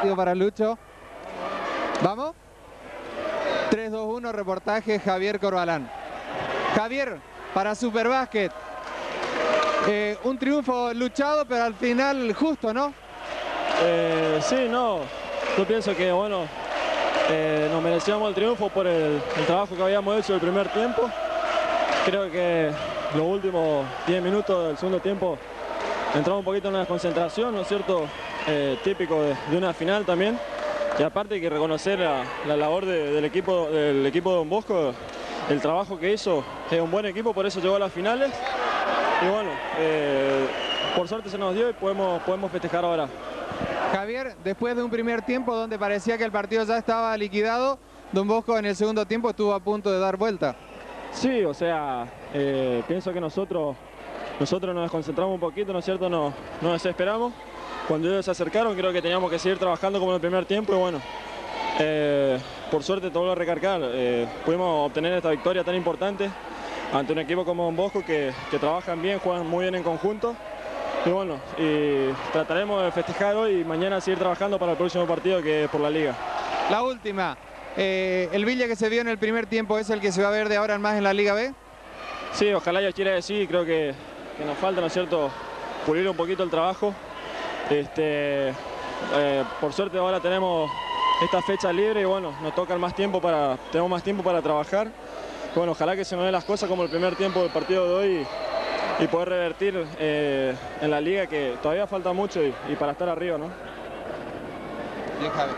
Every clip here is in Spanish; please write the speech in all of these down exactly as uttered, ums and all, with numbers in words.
partido para Lucho. ¿Vamos? tres, dos, uno, reportaje Javier Corbalán. Javier, para Superbásquet, eh, un triunfo luchado, pero al final justo, ¿no? Eh, sí, no. Yo pienso que, bueno, eh, nos merecíamos el triunfo por el, el trabajo que habíamos hecho el primer tiempo. Creo que los últimos diez minutos del segundo tiempo entramos un poquito en una desconcentración, ¿no es cierto? Eh, típico de, de una final también. Y aparte hay que reconocer la, la labor de, del, equipo, del equipo de Don Bosco, el trabajo que hizo. Es un buen equipo, por eso llegó a las finales. Y bueno, eh, por suerte se nos dio y podemos, podemos festejar ahora. Javier, después de un primer tiempo donde parecía que el partido ya estaba liquidado, Don Bosco en el segundo tiempo estuvo a punto de dar vuelta. Sí, o sea, eh, pienso que nosotros, nosotros nos desconcentramos un poquito, ¿no es cierto? Nos, nos desesperamos. Cuando ellos se acercaron creo que teníamos que seguir trabajando como en el primer tiempo y bueno, eh, por suerte, te vuelvo a recargar, eh, pudimos obtener esta victoria tan importante ante un equipo como Don Bosco que, que trabajan bien, juegan muy bien en conjunto. Y bueno, y trataremos de festejar hoy y mañana seguir trabajando para el próximo partido que es por la Liga. La última, eh, ¿el Villa que se vio en el primer tiempo es el que se va a ver de ahora en más en la Liga B? Sí, ojalá yo quiera decir, creo que, que nos falta, ¿no es cierto?, pulir un poquito el trabajo. Este, eh, por suerte ahora tenemos esta fecha libre y bueno, nos toca más tiempo para, tenemos más tiempo para trabajar. Bueno, ojalá que se nos den las cosas como el primer tiempo del partido de hoy y, y poder revertir eh, en la Liga, que todavía falta mucho y, y para estar arriba, ¿no? Bien, Javi.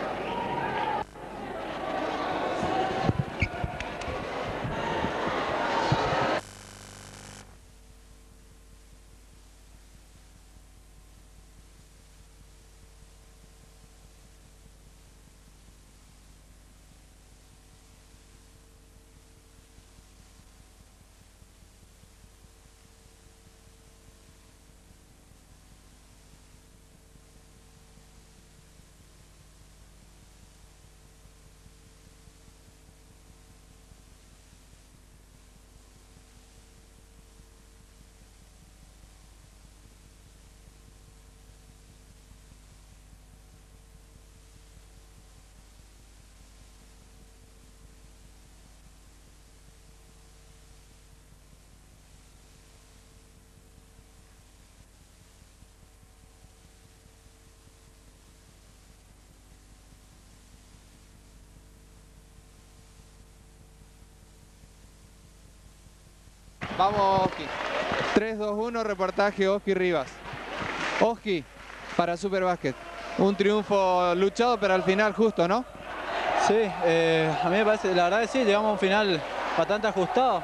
Vamos, Oski. tres, dos, uno, reportaje Oski Rivas. Oski, para Superbásquet. Un triunfo luchado, pero al final justo, ¿no? Sí, eh, a mí me parece, la verdad que sí, llegamos a un final bastante ajustado.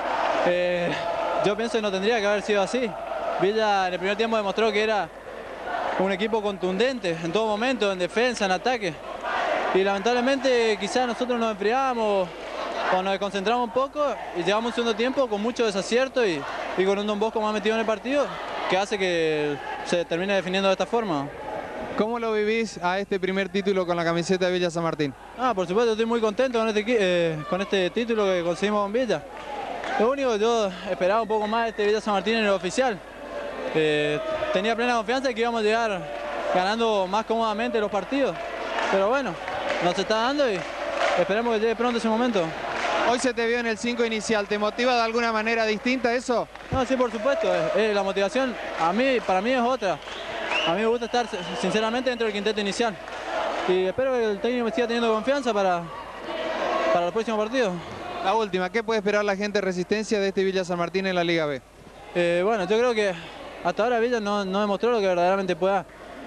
Eh, yo pienso que no tendría que haber sido así. Villa en el primer tiempo demostró que era un equipo contundente en todo momento, en defensa, en ataque. Y lamentablemente quizás nosotros nos enfriamos o nos desconcentramos un poco y llegamos un segundo tiempo con mucho desacierto y, y con un Don Bosco más metido en el partido que hace que se termine definiendo de esta forma. ¿Cómo lo vivís a este primer título con la camiseta de Villa San Martín? Ah, por supuesto, estoy muy contento con este, eh, con este título que conseguimos con Villa. Lo único que yo esperaba un poco más de este Villa San Martín en el oficial. Eh, tenía plena confianza de que íbamos a llegar ganando más cómodamente los partidos. Pero bueno, nos está dando y esperemos que llegue pronto ese momento. Hoy se te vio en el cinco inicial, ¿te motiva de alguna manera distinta eso? No, sí, por supuesto. Eh, la motivación a mí, para mí es otra. A mí me gusta estar sinceramente dentro del quinteto inicial. Y espero que el técnico me siga teniendo confianza para, para el próximo partido. La última, ¿qué puede esperar la gente de Resistencia de este Villa San Martín en la Liga B? Eh, bueno, yo creo que hasta ahora Villa no, no demostró lo que verdaderamente pueda.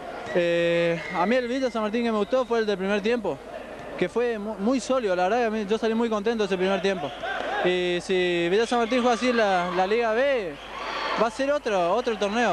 Eh, a mí el Villa San Martín que me gustó fue el del primer tiempo, que fue muy, muy sólido, la verdad que a mí, yo salí muy contento de ese primer tiempo. Y si Villa San Martín juega así en la, la Liga B, va a ser otro, otro torneo.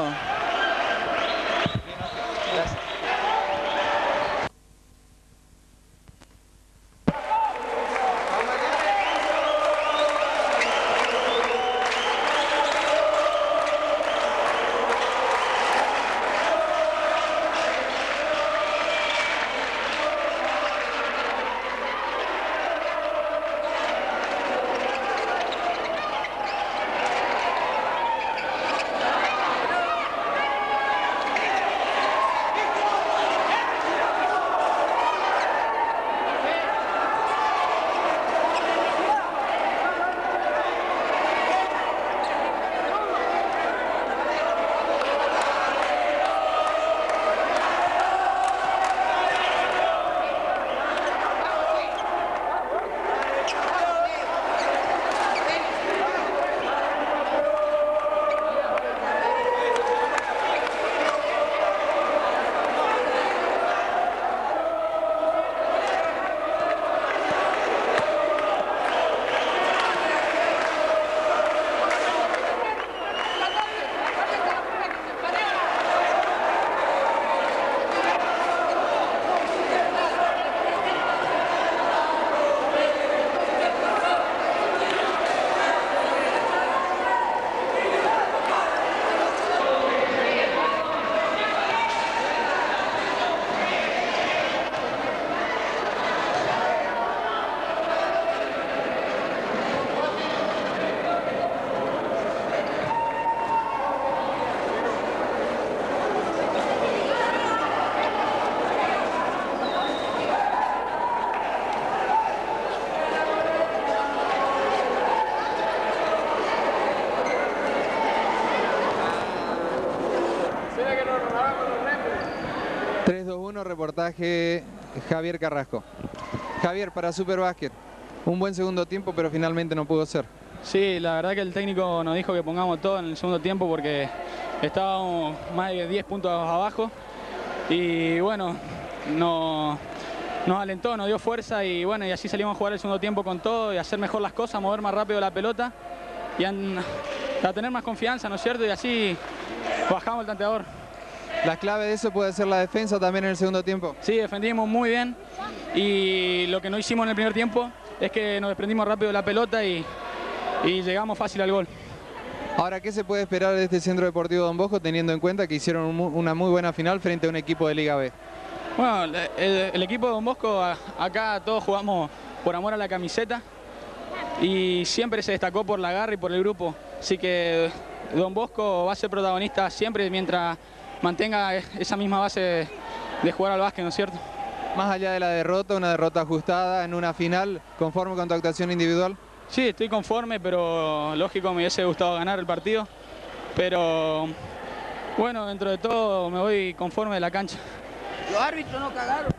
tres dos uno, reportaje Javier Carrasco. Javier, para Superbásquet, un buen segundo tiempo, pero finalmente no pudo ser. Sí, la verdad que el técnico nos dijo que pongamos todo en el segundo tiempo porque estábamos más de diez puntos abajo y bueno, no, nos alentó, nos dio fuerza y bueno, y así salimos a jugar el segundo tiempo con todo y hacer mejor las cosas, mover más rápido la pelota y a, a tener más confianza, ¿no es cierto? Y así bajamos el tanteador. ¿La clave de eso puede ser la defensa también en el segundo tiempo? Sí, defendimos muy bien y lo que no hicimos en el primer tiempo es que nos desprendimos rápido de la pelota y, y llegamos fácil al gol. Ahora, ¿qué se puede esperar de este Centro Deportivo Don Bosco teniendo en cuenta que hicieron un, una muy buena final frente a un equipo de Liga B? Bueno, el, el equipo de Don Bosco, acá todos jugamos por amor a la camiseta y siempre se destacó por la garra y por el grupo. Así que Don Bosco va a ser protagonista siempre mientras mantenga esa misma base de jugar al básquet, ¿no es cierto? Más allá de la derrota, una derrota ajustada en una final, ¿conforme con tu actuación individual? Sí, estoy conforme, pero lógico me hubiese gustado ganar el partido. Pero bueno, dentro de todo me voy conforme de la cancha. Los árbitros no cagaron.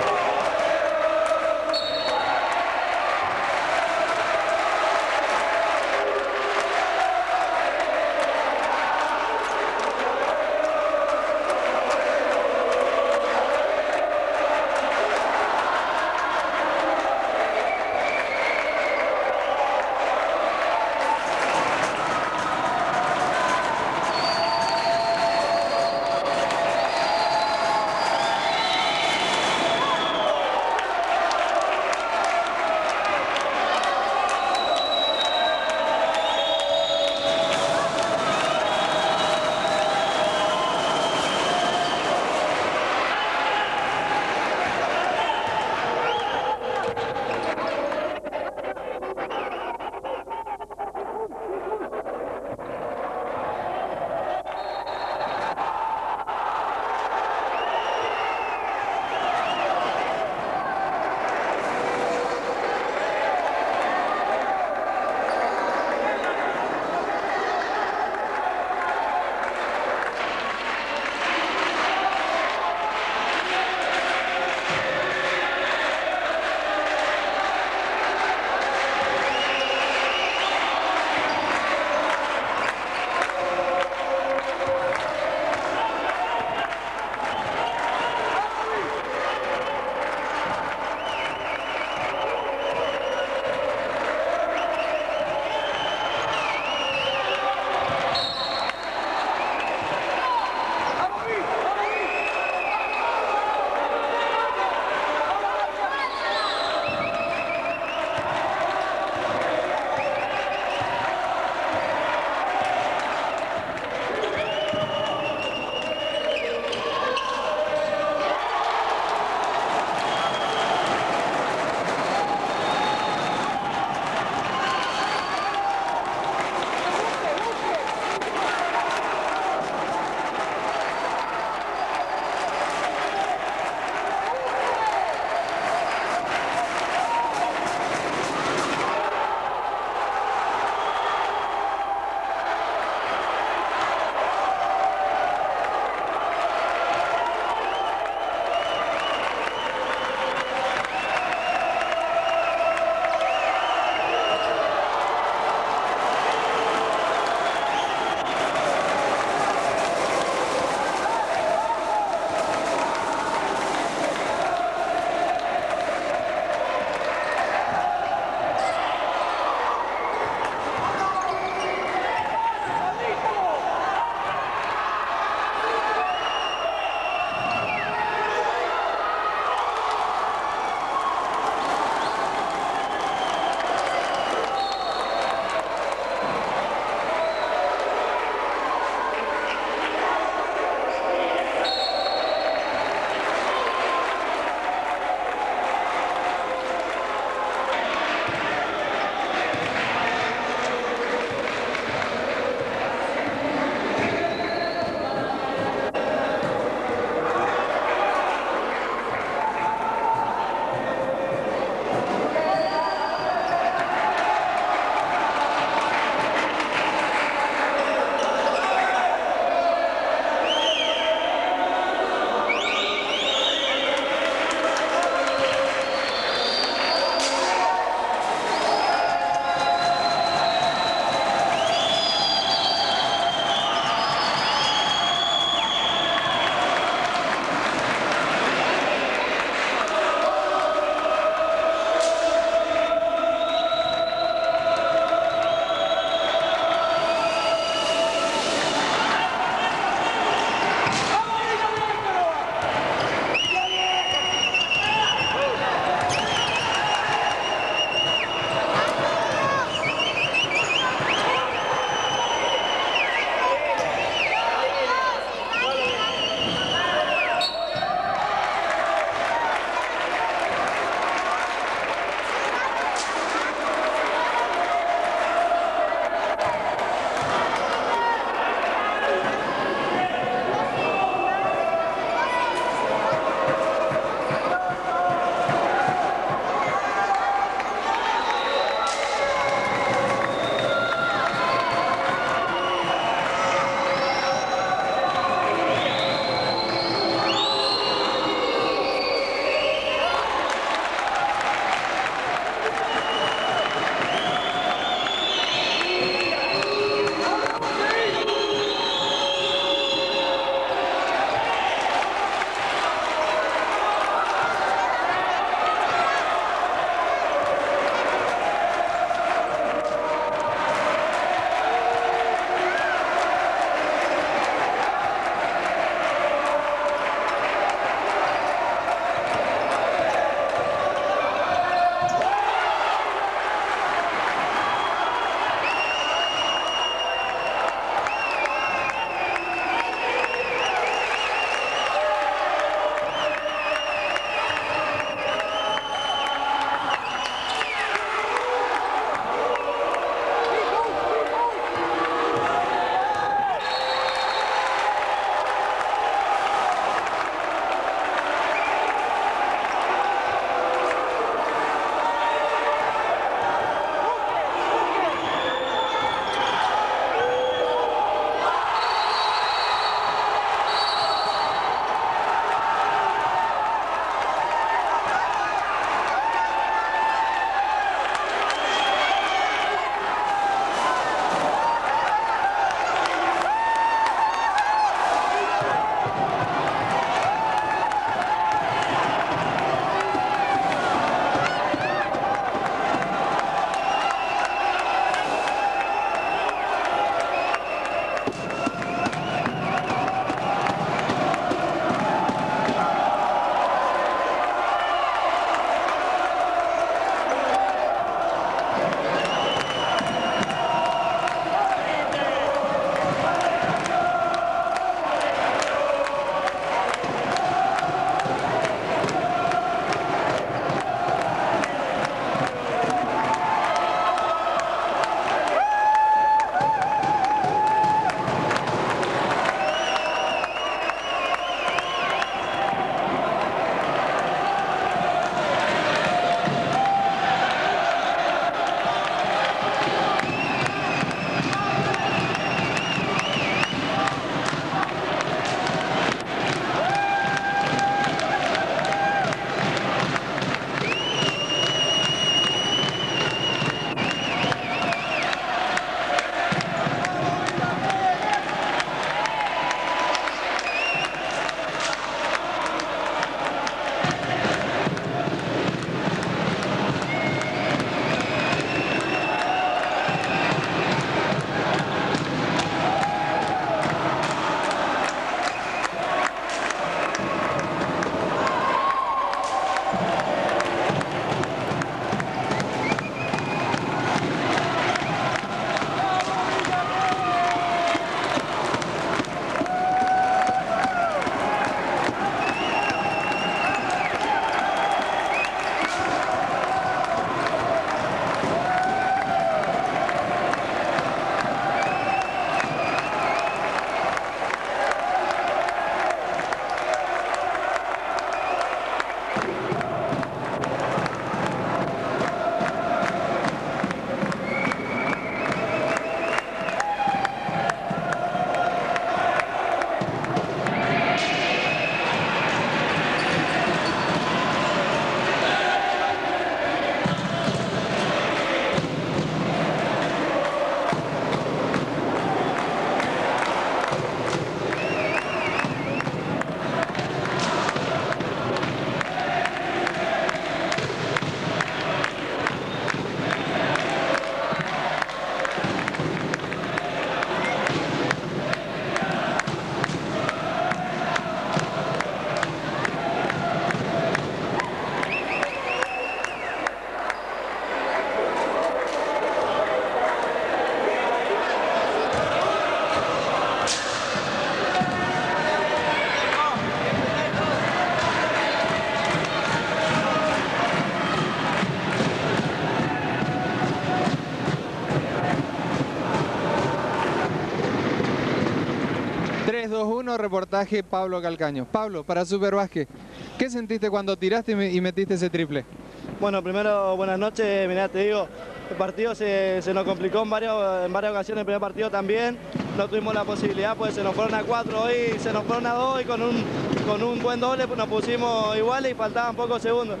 uno, reportaje Pablo Calcaño. Pablo, para Superbásquet, ¿qué sentiste cuando tiraste y metiste ese triple? Bueno, primero, buenas noches. Mirá, te digo, el partido se, se nos complicó en, varios, en varias ocasiones, el primer partido también. No tuvimos la posibilidad, pues se nos fueron a cuatro hoy, se nos fueron a dos y con un, con un buen doble pues, nos pusimos iguales y faltaban pocos segundos.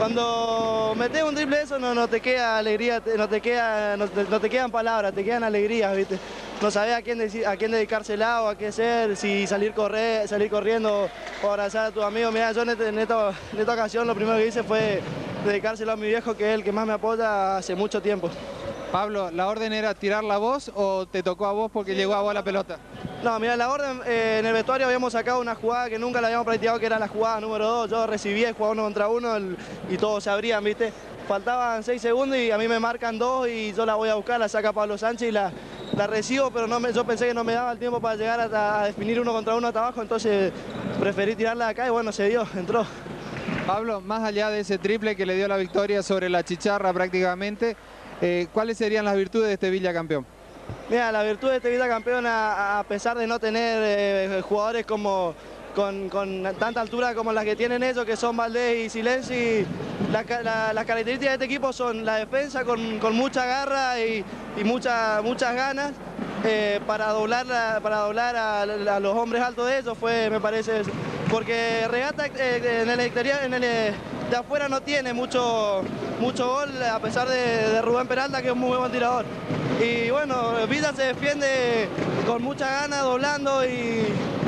Cuando metes un triple eso no, no te queda alegría, no te, queda, no, no te quedan palabras, te quedan alegrías, ¿viste? No sabés a quién, a quién dedicársela o a qué hacer, si salir, correr, salir corriendo o abrazar a tus amigos. Mirá, yo en, este, en, esta, en esta ocasión lo primero que hice fue dedicárselo a mi viejo, que es el que más me apoya hace mucho tiempo. Pablo, ¿la orden era tirar la voz o te tocó a vos porque llegó a vos la pelota? No, mira, la orden, eh, en el vestuario habíamos sacado una jugada que nunca la habíamos practicado, que era la jugada número dos. Yo recibía y jugaba uno contra uno el, y todos se abrían, ¿viste? Faltaban seis segundos y a mí me marcan dos y yo la voy a buscar, la saca Pablo Sánchez y la, la recibo, pero no me, yo pensé que no me daba el tiempo para llegar a, a definir uno contra uno hasta abajo, entonces preferí tirarla de acá y bueno, se dio, entró. Pablo, más allá de ese triple que le dio la victoria sobre la Chicharra prácticamente, eh, ¿cuáles serían las virtudes de este Villa campeón? Mira, la virtud de este Villa campeón, a, a pesar de no tener eh, jugadores como, con, con tanta altura como las que tienen ellos, que son Valdés y Silenzi, las la, la características de este equipo son la defensa con, con mucha garra y, y mucha, muchas ganas. Eh, para doblar, la, para doblar a, a los hombres altos de ellos fue, me parece, porque Regata eh, en el exterior, en el, de afuera no tiene mucho, mucho gol, a pesar de, de Rubén Peralta, que es un muy buen tirador. Y bueno, Villa se defiende con mucha gana, doblando y,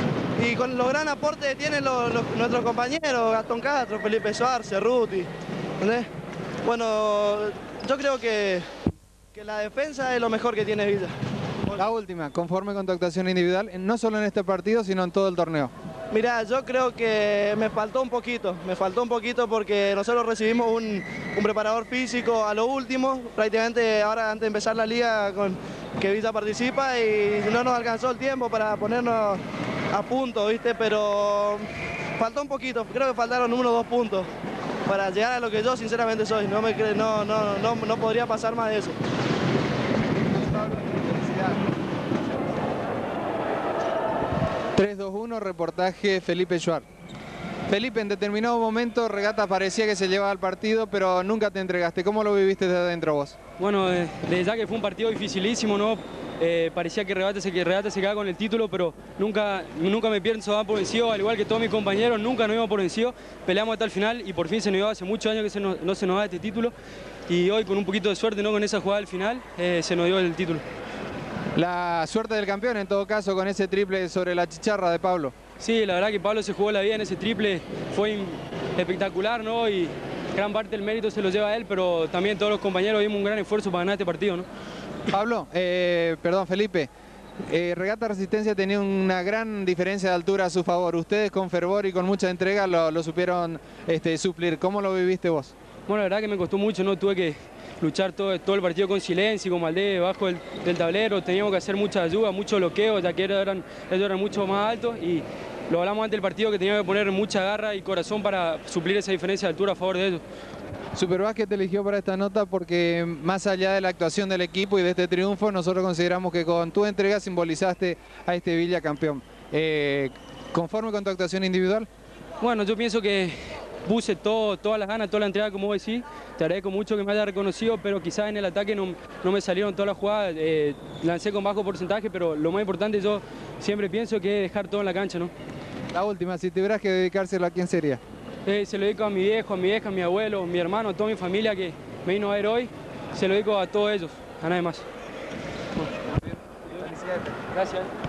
y con los gran aportes que tienen los, los, nuestros compañeros, Gastón Castro, Felipe Suárez, Cerruti, ¿entendés? Bueno, yo creo que, que la defensa es lo mejor que tiene Villa. La última, conforme con tu actuación individual, no solo en este partido, sino en todo el torneo. Mirá, yo creo que me faltó un poquito, me faltó un poquito porque nosotros recibimos un, un preparador físico a lo último, prácticamente ahora antes de empezar la liga con que Villa participa y no nos alcanzó el tiempo para ponernos a punto, ¿viste? Pero faltó un poquito, creo que faltaron uno o dos puntos para llegar a lo que yo sinceramente soy, no, me cre no, no, no, no podría pasar más de eso. tres dos uno, reportaje Felipe Schwartz. Felipe, en determinado momento Regata parecía que se llevaba el partido, pero nunca te entregaste. ¿Cómo lo viviste desde adentro vos? Bueno, eh, desde ya que fue un partido dificilísimo, ¿no? Eh, parecía que Regata se, que Regata se quedaba con el título, pero nunca, nunca me pienso dar por vencido, al igual que todos mis compañeros, nunca nos íbamos por vencido. Peleamos hasta el final y por fin se nos dio, hace muchos años que se nos, no se nos da este título. Y hoy con un poquito de suerte, ¿no? Con esa jugada al final, eh, se nos dio el título. La suerte del campeón en todo caso con ese triple sobre la Chicharra de Pablo. Sí, la verdad que Pablo se jugó la vida en ese triple, fue espectacular, ¿no? Y gran parte del mérito se lo lleva a él, pero también todos los compañeros dimos un gran esfuerzo para ganar este partido, ¿no? Pablo, eh, perdón Felipe, eh, Regata Resistencia tenía una gran diferencia de altura a su favor. Ustedes con fervor y con mucha entrega lo, lo supieron este, suplir. ¿Cómo lo viviste vos? Bueno, la verdad que me costó mucho, ¿no? Tuve que luchar todo, todo el partido con Silenzi, con Valdés, debajo del, del tablero. Teníamos que hacer mucha ayuda, mucho bloqueo, ya que eran, ellos eran mucho más altos. Y lo hablamos antes del partido, que teníamos que poner mucha garra y corazón para suplir esa diferencia de altura a favor de ellos. Superbásquet te eligió para esta nota porque más allá de la actuación del equipo y de este triunfo, nosotros consideramos que con tu entrega simbolizaste a este Villa campeón. Eh, ¿Conforme con tu actuación individual? Bueno, yo pienso que puse todo, todas las ganas, toda la entrega, como vos decís. Te agradezco mucho que me hayas reconocido, pero quizás en el ataque no, no me salieron todas las jugadas. Eh, lancé con bajo porcentaje, pero lo más importante yo siempre pienso que es dejar todo en la cancha, ¿no? La última, si tuvieras que dedicárselo, ¿a quién sería? Eh, se lo dedico a mi viejo, a mi vieja, a mi abuelo, a mi hermano, a toda mi familia que me vino a ver hoy. Se lo dedico a todos ellos, a nadie más. Bueno. Gracias.